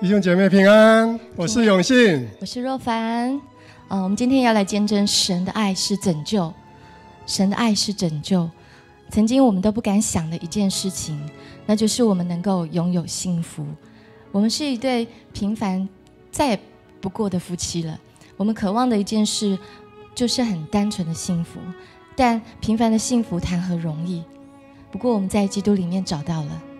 弟兄姐妹平安，我是永信， 我是若凡。我们今天要来见证神的爱是拯救，神的爱是拯救。曾经我们都不敢想的一件事情，那就是我们能够拥有幸福。我们是一对平凡再也不过的夫妻了。我们渴望的一件事就是很单纯的幸福，但平凡的幸福谈何容易？不过我们在基督里面找到了。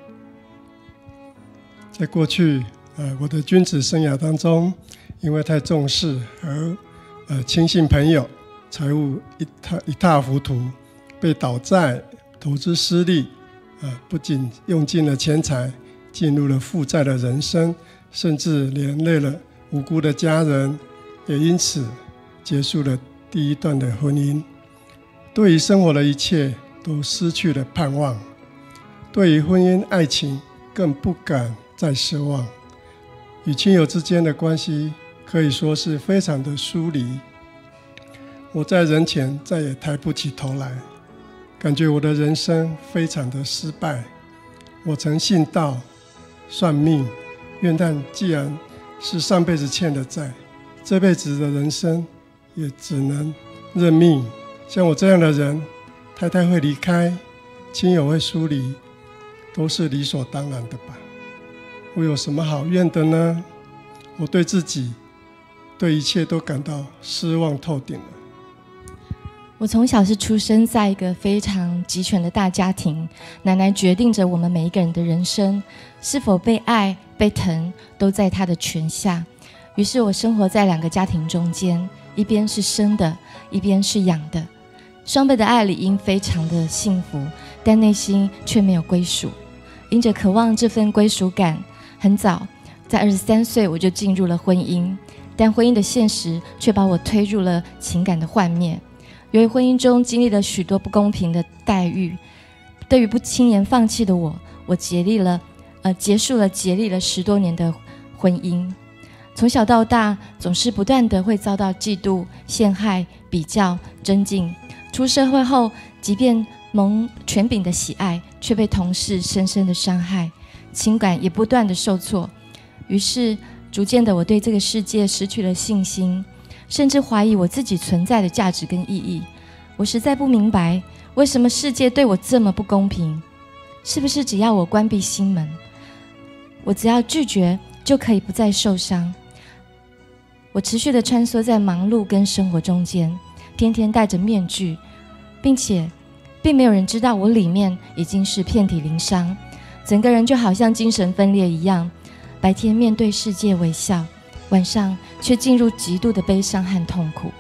在过去我的君子生涯当中，因为太重视而轻信朋友，财务一塌糊涂，被倒债，投资失利，不仅用尽了钱财，进入了负债的人生，甚至连累了无辜的家人，也因此结束了第一段的婚姻。对于生活的一切都失去了盼望，对于婚姻爱情更不敢再奢望，与亲友之间的关系可以说是非常的疏离。我在人前再也抬不起头来，感觉我的人生非常的失败。我曾信道算命，怨叹既然是上辈子欠的债，这辈子的人生也只能认命。像我这样的人，太太会离开，亲友会疏离，都是理所当然的吧。我有什么好怨的呢？我对自己对一切都感到失望透顶了。 我从小是出生在一个非常集权的大家庭，奶奶决定着我们每一个人的人生，是否被爱被疼都在她的权下。于是我生活在两个家庭中间，一边是生的，一边是养的。双倍的爱理应非常的幸福，但内心却没有归属。因着渴望这份归属感，很早在23岁我就进入了婚姻，但婚姻的现实却把我推入了情感的幻灭。由于婚姻中经历了许多不公平的待遇，对于不轻言放弃的我结束了竭力了10多年的婚姻。从小到大总是不断的会遭到嫉妒、陷害、比较、争竞。出社会后，即便蒙权柄的喜爱，却被同事深深的伤害，情感也不断的受挫。于是逐渐的我对这个世界失去了信心，甚至怀疑我自己存在的价值跟意义。我实在不明白，为什么世界对我这么不公平？是不是只要我关闭心门，我只要拒绝就可以不再受伤？我持续的穿梭在忙碌跟生活中间，天天戴着面具，并且并没有人知道我里面已经是遍体鳞伤，整个人就好像精神分裂一样，白天面对世界微笑，晚上却进入极度的悲伤和痛苦。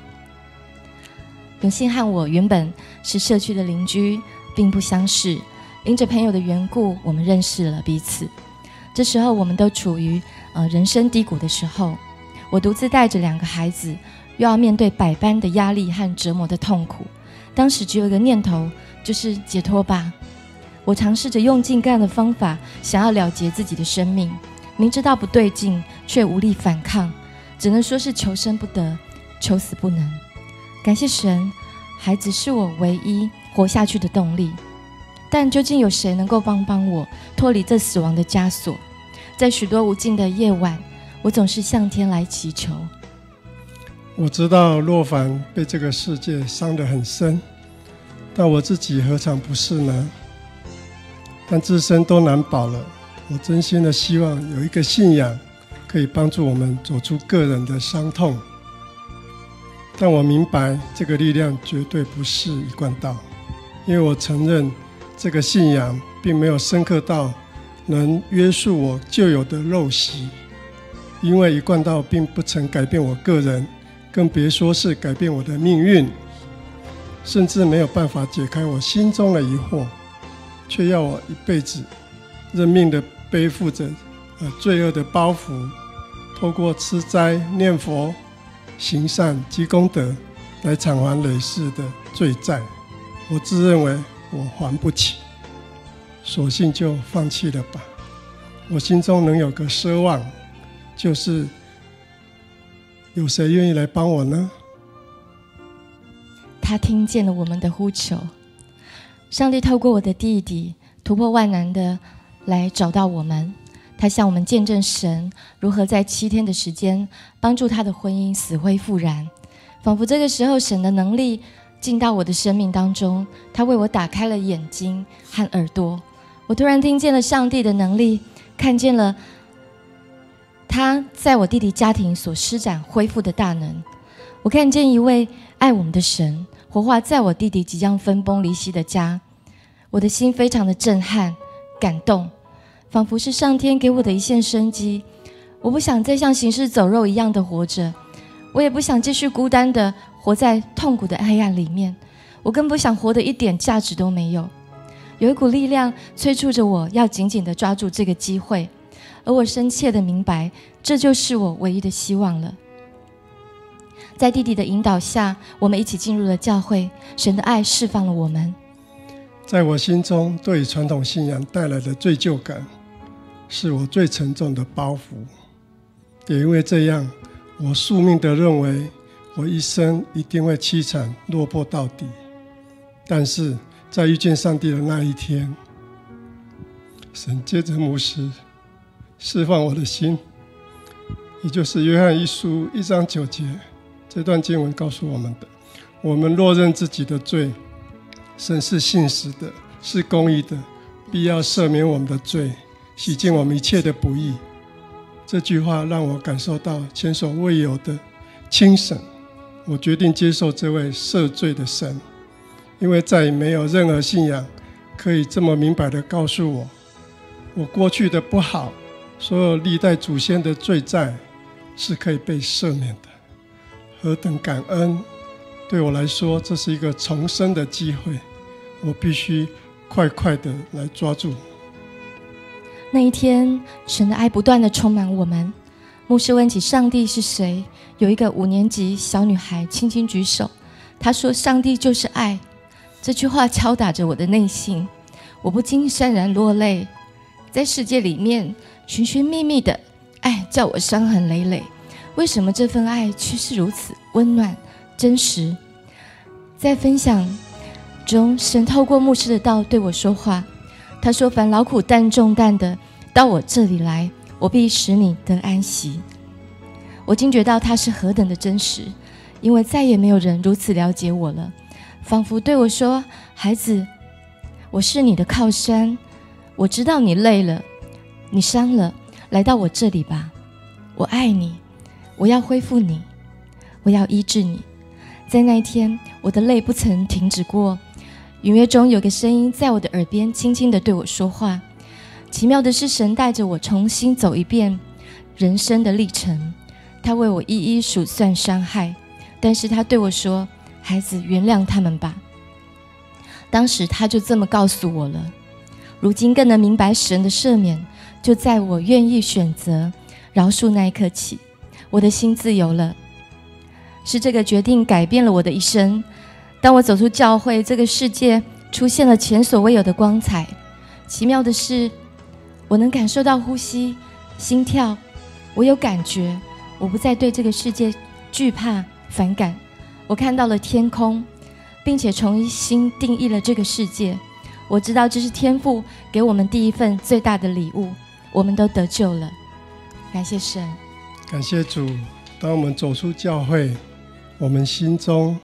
永信和我原本是社区的邻居，并不相识，因着朋友的缘故，我们认识了彼此。这时候我们都处于人生低谷的时候，我独自带着2个孩子，又要面对百般的压力和折磨的痛苦。当时只有一个念头，就是解脱吧。我尝试着用尽各样的方法，想要了结自己的生命，明知道不对劲，却无力反抗，只能说是求生不得，求死不能。感谢神，孩子是我唯一活下去的动力。但究竟有谁能够帮我脱离这死亡的枷锁？在许多无尽的夜晚，我总是向天来祈求。 我知道若凡被这个世界伤得很深，但我自己何尝不是呢？但自身都难保了，我真心的希望有一个信仰可以帮助我们走出个人的伤痛。但我明白这个力量绝对不是一贯道，因为我承认这个信仰并没有深刻到能约束我旧有的陋习，因为一贯道并不曾改变我个人，更别说是改变我的命运，甚至没有办法解开我心中的疑惑，却要我一辈子认命地背负着罪恶的包袱，透过吃斋念佛行善积功德来偿还累世的罪债。我自认为我还不起，索性就放弃了吧。我心中能有个奢望，就是有谁愿意来帮我呢？ 他听见了我们的呼求，上帝透过我的弟弟突破万难的来找到我们。 他向我们见证神如何在7天的时间帮助他的婚姻死灰复燃，仿佛这个时候神的能力进到我的生命当中，他为我打开了眼睛和耳朵。我突然听见了上帝的能力，看见了他在我弟弟家庭所施展恢复的大能。我看见一位爱我们的神活化在我弟弟即将分崩离析的家，我的心非常的震撼感动，仿佛是上天给我的一线生机。我不想再像行尸走肉一样的活着，我也不想继续孤单的活在痛苦的黑暗里面，我更不想活得一点价值都没有。有一股力量催促着我要紧紧的抓住这个机会，而我深切的明白，这就是我唯一的希望了。在弟弟的引导下，我们一起进入了教会，神的爱释放了我们。 在我心中，对传统信仰带来的罪疚感是我最沉重的包袱，也因为这样，我宿命地认为我一生一定会凄惨落魄到底。但是在遇见上帝的那一天，神借着牧师释放我的心，也就是约翰一书1章9节，这段经文告诉我们的：我们若认自己的罪，神是信实的，是公义的，必要赦免我们的罪，洗净我们一切的不义。这句话让我感受到前所未有的轻省。我决定接受这位赦罪的神，因为再也没有任何信仰可以这么明白地告诉我，我过去的不好，所有历代祖先的罪债是可以被赦免的。何等感恩！对我来说，这是一个重生的机会，我必须快快的来抓住。 那一天，神的爱不断的充满我们。牧师问起上帝是谁，有一个5年级小女孩轻轻举手，她说：“上帝就是爱。”这句话敲打着我的内心，我不禁潸然落泪。在世界里面，寻寻觅觅的爱叫我伤痕累累，为什么这份爱却是如此温暖真实？在分享中，神透过牧师的道对我说话，他说：“凡劳苦担重担的，到我这里来，我必使你得安息。”我惊觉到他是何等的真实，因为再也没有人如此了解我了，仿佛对我说：“孩子，我是你的靠山，我知道你累了，你伤了，来到我这里吧，我爱你，我要恢复你，我要医治你。”在那一天，我的泪不曾停止过。隐约中有个声音在我的耳边轻轻地对我说话。奇妙的是，神带着我重新走一遍人生的历程，他为我一一数算伤害，但是他对我说：“孩子，原谅他们吧。”当时他就这么告诉我了。如今更能明白神的赦免，就在我愿意选择饶恕那一刻起，我的心自由了。是这个决定改变了我的一生。当我走出教会，这个世界出现了前所未有的光彩。奇妙的是，我能感受到呼吸、心跳，我有感觉，我不再对这个世界惧怕、反感。我看到了天空，并且重新定义了这个世界。我知道这是天父给我们第一份最大的礼物，我们都得救了。感谢神， 感谢主。当我们走出教会，我们心中